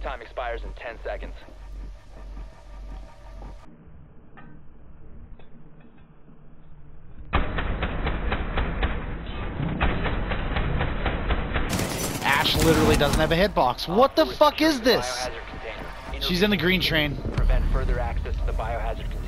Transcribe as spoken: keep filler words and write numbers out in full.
Time expires in ten seconds. Ash literally doesn't have a hitbox. What the fuck is this? She's in the green train. Prevent further access to the biohazard container.